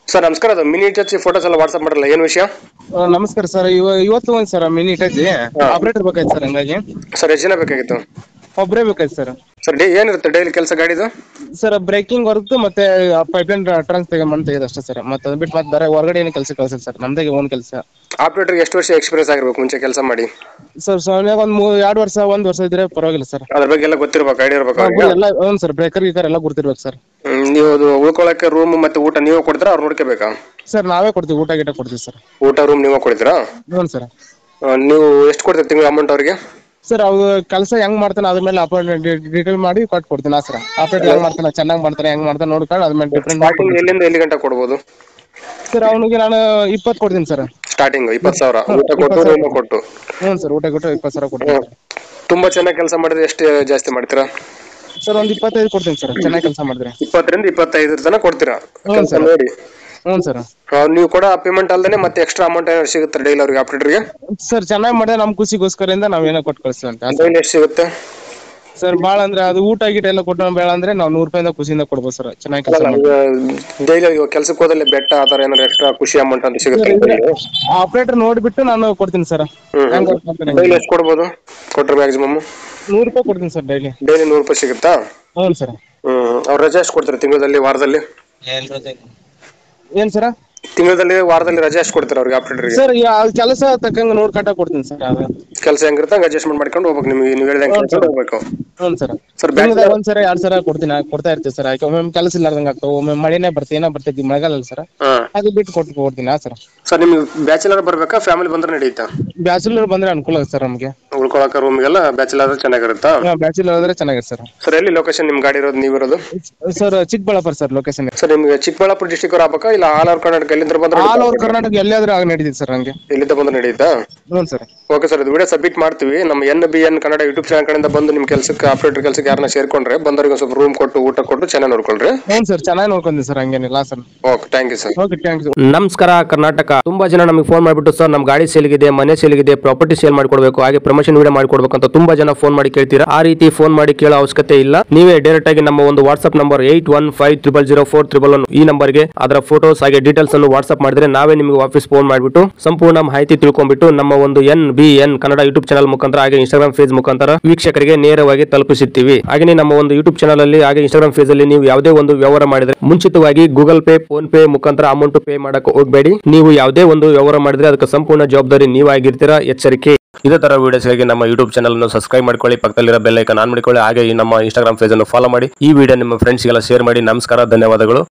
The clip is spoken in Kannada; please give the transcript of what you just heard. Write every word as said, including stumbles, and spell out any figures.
ಸರ್ ನಮಸ್ಕಾರ. ಅದು ಮಿನಿ ಟಚ್ ಫೋಟೋಸ್ ಎಲ್ಲ ವಾಟ್ಸ್ಆಪ್ ಮಾಡಲ್ಲ, ಏನು ವಿಷಯ? ಆ, ನಮಸ್ಕಾರ ಸರ್. ಇವ ಇವತ್ತು ಒಂದು ಸರ್ ಮಿನಿ ಟಚ್ ಹಾ. ಆಪರೇಟರ್ ಬೇಕಾಯ್ತು ಸರ್. ಹಂಗಾಗಿ ಸರ್ ಎಷ್ಟು ಜನ ಬೇಕಾಗಿತ್ತು? ಒಬ್ಬರೇ ಬೇಕಾಯ್ತು ಸರ್. ಸರ್ ಡೇ ಏನಿರುತ್ತೆ ಡೈಲಿ ಕೆಲಸ ಗಾಡಿದು? ಸರ್ ಬ್ರೇಕಿಂಗ್ ವರ್ಕ್ ಮತ್ತೆ ಪೈಪ್ಲೈನ್ ಟ್ರಾನ್ಸ್ ತೆಗೆದು ತೆಗೆದು ಅಷ್ಟೇ ಸರ್. ಮತ್ತೆ ಅದು ಬಿಟ್ಟು ಮತ್ತೆ ಬೇರೆ ಹೊರಗಡೆ ಏನು ಕೆಲಸ ಕಳ್ಸಲ್ಲ ಸರ್. ನಮ್ದೇ ಓನ್ ಕೆಲಸ. ಆಪರೇಟರ್ಗೆ ಎಷ್ಟು ವರ್ಷ ಎಕ್ಸ್ಪೀರಿಯನ್ಸ್ ಆಗಿರ್ಬೇಕು ಮುಂಚೆ ಕೆಲಸ ಮಾಡಿ? ಸರ್ ಸೊನ್ನೆ ಒಂದು ಮೂರು ಎರಡು ವರ್ಷ ಒಂದು ವರ್ಷ ಇದ್ರೆ ಪರವಾಗಿಲ್ಲ ಸರ್. ಅದ್ರ ಬಗ್ಗೆ ಎಲ್ಲ ಗೊತ್ತಿರ್ಬೇಕು, ಐಡಿಯಾ ಇರ್ಬೇಕು ಅವ್ರಿಗೆ. ಎಲ್ಲ ಹ್ಞೂ ಸರ್. ಬ್ರೇಕರ್ ಗೀಕರ್ ಎಲ್ಲ ಗುರ್ತಿರ್ಬೇಕು ಸರ್. ಹ್ಮ್, ನೀವು ಅದು ಉಳ್ಕೊಳ್ಳೋಕೆ ರೂಮ್ ಮತ್ತೆ ಊಟ ನೀವೇ ಕೊಡ್ತೀರಾ, ಅವ್ರು ನೋಡ್ಕೋಬೇಕಾ? ಸರ್ ನಾವೇ ಕೊಡ್ತೀವಿ, ಊಟ ಗೀಟ ಕೊಡ್ತೀವಿ ಸರ್. ಊಟ ರೂಮ್ ನೀವೇ ಕೊಡ್ತೀರಾ? ಹ್ಞೂ ಸರ್. ಆ, ನೀವು ಎಷ್ಟು ಕೊಡ್ತೀರಾ ತಿಂಗಳ ಅಮೌಂಟ್ ಅವ್ರಿಗೆ? ಸರ್ ಅವ್ರು ಕೆಲಸ ಹೆಂಗ್ ಮಾಡ್ತಾನೆ ಅದ್ರ ಮೇಲೆ ಅಪಾಯಿಂಟ್ಮೆಂಟ್ ಡೀಟೇಲ್ ಮಾಡಿ ಕೊಟ್ಟು ಕೊಡ್ತೀನಿ ಸರ್. ಆಪರೇಟರ್ ಹೆಂಗ್ ಮಾಡ್ತಾನೆ, ಚೆನ್ನಾಗಿ ಮಾಡ್ತಾನೆ, ಹೆಂಗ್ ಮಾಡ್ತಾನೆ ನೋಡ್ಕೊಂಡು ಅದ್ರ ಮೇಲೆ ಡಿಪೆಂಡ್ ಮಾಡಿ ಸ್ಟಾರ್ಟಿಂಗ್ ಎಲ್ಲಿಂದ ಎಲ್ಲಿ ಗಂಟೆ ಕೊಡ್ಬೋದು? ಸರ್ ಅವನಿಗೆ ನಾನು ಇಪ್ಪತ್ತು ಕೊಡ್ತೀನಿ ಸರ್. ಸ್ಟಾರ್ಟಿಂಗ್ ಇಪ್ಪತ್ತು ಸಾವಿರ ಊಟ ಕೊಟ್ಟು ಇಪ್ಪತ್ತು ಸಾವಿರ ರೂಮ್ ಕೊಟ್ಟು? ಹ್ಞೂ ಸರ್. ಊಟ ಕೊಟ್ಟು ಇಪ್ಪತ್ತು ಸಾವಿರ ಕೊಡ್ತೀನಿ ಹ್ಮ್. ತುಂಬಾ ಚೆನ್ನಾಗಿ ಕೆಲಸ ಮಾಡಿದ್ರೆ ಎಷ್ಟು ಜಾಸ್ತಿ ಮಾಡ್ತೀರಾ? ಸರ್ ಒಂದು ಇಪ್ಪತ್ತೈದು ಕೊಡ್ತೀನಿ ಸರ್, ಚೆನ್ನಾಗಿ ಕೆಲಸ ಮಾಡಿದ್ರೆ. ಇಪ್ಪತ್ತರಿಂದ ಇಪ್ಪತ್ತೈದರ ತನಕ ಕೊಡ್ತೀರಾ ಹ್ಞೂ ಕೆಲಸ ಸರ್. ನೋಡಿ? ಹ್ಞೂ ಸರ್. ಆ, ನೀವು ಕೊಡೋ ಪೇಮೆಂಟ್ ಅಲ್ಲದೆ ಮತ್ತೆ ಎಕ್ಸ್ಟ್ರಾ ಅಮೌಂಟ್ ಏನಾದ್ರು ಸಿಗುತ್ತೆ ಡೈಲಿ ಅವ್ರಿಗೆ ಆಪರೇಟರ್ಗೆ? ಸರ್ ಚೆನ್ನಾಗಿ ಮಾಡಿದ್ರೆ ನಮ್ಮ ಖುಷಿಗೋಸ್ಕರದಿಂದ ನಾವೇನೋ ಕೊಟ್ಟು ಕಳಿಸ್ತೀವಿ ಅಂತ ಸರ್. ಡೈಲಿ ಎಷ್ಟು ಸಿಗುತ್ತೆ? ಸರ್ ಭಾಳ ಅಂದ್ರೆ ಅದು ಊಟ ಗೀಟ ಎಲ್ಲ ಕೊಟ್ಟು ಬೇಡ ಅಂದ್ರೆ ನಾವು ನೂರು ರೂಪಾಯಿಂದ ಖುಷಿಯಿಂದ ಕೊಡ್ಬೋದು ಸರ್, ಚೆನ್ನಾಗಿ ಕೆಲಸ ಅಲ್ಲ, ಮಾಡಿ. ಡೈಲಿ ಕೆಲ್ಸಕ್ಕೆ ಹೋದಲ್ಲಿ ಬೆಟ್ಟ ಆ ಥರ ಏನಾದ್ರು ಎಕ್ಸ್ಟ್ರಾ ಖುಷಿ ಅಮೌಂಟ್ ಅಂತ ಸಿಗುತ್ತೆ? ಆಪರೇಟರ್ ನೋಡಿಬಿಟ್ಟು ನಾನು ಕೊಡ್ತೀನಿ ಸರ್. ಹ್ಮ್ ಹೆಂಗ್ ವರ್ಕ್ ಮಾಡ್ತಾನೆ ಡೈಲಿ ಎಷ್ಟು ಕೊಡ್ಬೋದು ಕೊಟ್ರೆ ಮ್ಯಾಕ್ಸಿಮಮ್? ನೂರು ರೂಪಾಯಿ ಕೊಡ್ತೀನಿ ಸರ್ ಡೈಲಿ. ಡೈಲಿ ನೂರು ರೂಪಾಯಿ ಸಿಗುತ್ತಾ? ಹ್ಞೂ ಸರ್. ಹ್ಮ್ ಅವ್ರು ರಜೆ ಎಷ್ಟು ಕೊಡ್ತಾರೆ ತಿಂಗಳಲ್ಲಿ, ವಾರದಲ್ಲಿ? ಏನ್ ಸರ? ತಿಂಗಳಲ್ಲಿ ವಾರದಲ್ಲಿ ರಜೆ ಎಷ್ಟು ಕೊಡ್ತಾರೆ ಅವ್ರಿಗೆ ಆಪರೇಟರ್ಗೆ? ಸರ್ ಕೆಲಸ ತಕ್ಕಂಗೆ ನೋಡಿ ಕಟ್ಟ ಕೊಡ್ತೀನಿ ಸರ್. ಅದು ಕೆಲಸ ಹೆಂಗಿರುತ್ತೆ ಹಂಗೆ ಅಡ್ಜಸ್ಟ್ಮೆಂಟ್ ಮಾಡ್ಕೊಂಡು ಹೋಗ್ಬೇಕು, ನಿಮ್ಗೆ ನೀವು ಹೇಳ್ದಂಗೆ ಕೇಳ್ಕೊಂಡು ಹೋಗ್ಬೇಕು. ಹ್ಞೂ ಸರ್. ಸರ್ ತಿಂಗ್ಳದಾಗ ಒಂದ್ ಸರ ಎರಡ್ ಸರ ಕೊಡ್ತೀನಿ, ಕೊಡ್ತಾ ಇರ್ತೀವಿ ಸರ್. ಯಾಕೆ ಒಮ್ಮೆ ಕೆಲಸ ಇಲ್ಲಾರ್ದಂಗೆ ಆಗ್ತಾವೆ, ಒಮ್ಮೆ ಮಳೆನೇ ಬರ್ತೀವಿ, ಏನೋ ಬರ್ತಿದ್ವಿ ಮಳೆಗಾಲ ಸರ್. ಹಾ. ಅದು ಬಿಟ್ಟು ಕೊಟ್ಟು ಕೊಡ್ತೀನಿ. ಹಾ ಸರ್. ಸರ್ ನಿಮ್ಗೆ ಬ್ಯಾಚುಲರ್ ಬರ್ಬೇಕಾ ಫ್ಯಾಮಿಲಿ ಬಂದ್ರೆ ನಡೆಯುತ್ತಾ? ಬ್ಯಾಚುಲರ್ ಬಂದ್ರೆ ಅನುಕೂಲ ಆಗುತ್ತೆ ಸರ್ ನಮಗೆ. ಉಳ್ಕೊಳಕ ರೂಮ್ಗೆಲ್ಲ ಬ್ಯಾಚುಲರ್ ಚೆನ್ನಾಗಿರುತ್ತಾ? ಬ್ಯಾಚುಲರ್ ಆದ್ರೆ ಚೆನ್ನಾಗಿದೆ ಸರ್. ಸರ್ ಎಲ್ಲಿ ಲೊಕೇಶನ್ ನಿಮ್ ಗಾಡಿ ಇರೋದು, ನೀವಿರೋದು? Sir Chikkaballapur sir location. Sir ನಿಮ್ಗೆ ಚಿಕ್ಕಬಳ್ಳಾಪುರ ಡಿಸ್ಟಿಕ್ ಅವ್ರು ಆಗ್ಬೇಕಾ ಇಲ್ಲ ಆಲ್ ಓವರ್ ಕರ್ನಾಟಕ ಎಲ್ಲಿಂದ ಬಂದ್ರೆ? ಆಲ್ ಓವರ್ ಕರ್ನಾಟಕ ಎಲ್ಲಿಯಾದ್ರೂ ಆಗ ನಡೀತಿದೆ ಸರ್ ಹಂಗೆ. ಎಲ್ಲಿಂದ ಬಂದ್ರೆ ನಡೆಯುತ್ತಾ? ಹ್ಞೂ ಸರ್. ಓಕೆ ಸರ್, ಇದು ವಿಡಿಯೋ ಸಬ್ಮಿಟ್ ಮಾಡ್ತೀವಿ. ನಮ್ಮ N B N Kannada YouTube channel ಕಡೆಯಿಂದ ಬಂದು ನಿಮ್ಮ ಕೆಲಸಕ್ಕೆ ಆಪರೇಟರ್ ಕೆಲಸಕ್ಕೆ ಯಾರನ್ನ ಸೇರ್ಕೊಂಡ್ರೆ ಬಂದವರಿಗೆ ಸ್ವಲ್ಪ ರೂಮ್ ಕೊಟ್ಟು ಊಟ ಕೊಟ್ಟು ಚೆನ್ನಾಗಿ ನೋಡ್ಕೊಳ್ರಿ. ಹ್ಞೂ ಸರ್, ಚೆನ್ನಾಗಿ ನೋಡ್ಕೊಂಡಿ ಸರ್, ಹಂಗೇನಿಲ್ಲ sir. Okay, thank you sir. Okay, thank you. ನಮಸ್ಕಾರ ಕರ್ನಾಟಕ. ತುಂಬಾ ಜನ ನಮಗೆ ಫೋನ್ ಮಾಡಿಬಿಟ್ಟು ಸರ್ ನಮ್ಮ ಗಾಡಿ ಸೇಲ್ಗಿದೆ, ಮನೆ ಸೇಲ್ಗಿದೆ, ಪ್ರಾಪರ್ಟಿ ಸೇಲ್ ಮಾಡ್ಕೊಡ್ಬೇಕು, ಹಾಗೆ ಪ್ರಮೋಷನ್ ವಿಡಿಯೋ ಮಾಡ್ಕೊಡ್ಬೇಕು ಅಂತ ತುಂಬಾ ಜನ ಫೋನ್ ಮಾಡಿ ಕೇಳ್ತೀರಾ. ಆ ರೀತಿ ಫೋನ್ ಮಾಡಿ ಕೇಳೋ ಅವಶ್ಯಕತೆ ಇಲ್ಲ. ನೀವೇ ಡೈರೆಕ್ಟ್ ಆಗಿ ನಮ್ಮ ಒಂದು WhatsApp number eight one five triple zero four triple one ಈ ನಂಬರ್ಗೆ ಅದರ ಫೋಟೋಸ್ ಹಾಗೆ ಡೀಟೇಲ್ಸ್ ಅನ್ನು ವಾಟ್ಸ್ಆಪ್ ಮಾಡಿದ್ರೆ ನಾವೇ ನಿಮಗೆ ವಾಪಸ್ ಫೋನ್ ಮಾಡಿಬಿಟ್ಟು ಸಂಪೂರ್ಣ ಮಾಹಿತಿ ತಿಳ್ಕೊಂಡ್ಬಿಟ್ಟು ನಮ್ಮ ಒಂದು N B N Kannada YouTube channel ಮುಖಾಂತರ ಹಾಗೆ ಇನ್ಸ್ಟಾಗ್ರಾಮ್ ಫೇಸ್ ಮುಖಾಂತರ ವೀಕ್ಷಕರಿಗೆ ನೇರವಾಗಿ ತಲುಪಿಸುತ್ತೀವಿ. ಹಾಗೆ ನಮ್ಮ ಒಂದು ಯೂಟ್ಯೂಬ್ ಚಾನಲ್ ಅಲ್ಲಿ ಹಾಗೆ ಇನ್ಸ್ಟಾಗ್ರಾಮ್ ಫೇಸ್ ಅಲ್ಲಿ ನೀವು ಯಾವುದೇ ಒಂದು ವ್ಯವಹಾರ ಮಾಡಿದ್ರೆ ಮುಂಚಿತವಾಗಿ ಗೂಗಲ್ ಪೇ, ಫೋನ್ ಪೇ ಮುಖಾಂತರ ಅಮೌಂಟ್ ಪೇ ಮಾಡಕ್ಕೆ ಹೋಗಬೇಡಿ. ನೀವು ಯಾವುದೇ ಒಂದು ವ್ಯವಹಾರ ಮಾಡಿದ್ರೆ ಅದಕ್ಕೆ ಸಂಪೂರ್ಣ ಜವಾಬ್ದಾರಿ ನೀವಾಗಿರ್ತೀರಾ, ಎಚ್ಚರಿಕೆ. ಇದೇ ತರ ವಿಡಿಯೋಸ್ಗಾಗಿ ನಮ್ಮ ಯೂಟ್ಯೂಬ್ ಚಾನಲ್ ಅನ್ನು ಸಬ್ಸ್ಕ್ರೈಬ್ ಮಾಡ್ಕೊಳ್ಳಿ, ಪಕ್ಕದಲ್ಲಿರೋ ಬೆಲ್ ಐಕಾನ್ ಆನ್ ಮಾಡಿಕೊಳ್ಳಿ, ಹಾಗೆ ನಮ್ಮ ಇನ್ಸ್ಟಾಗ್ರಾಮ್ ಪೇಜ್ ಅನ್ನು ಫಾಲೋ ಮಾಡಿ. ಈ ವಿಡಿಯೋ ನಿಮ್ಮ ಫ್ರೆಂಡ್ಸ್ಗೆಲ್ಲ ಶೇರ್ ಮಾಡಿ. ನಮಸ್ಕಾರ, ಧನ್ಯವಾದಗಳು.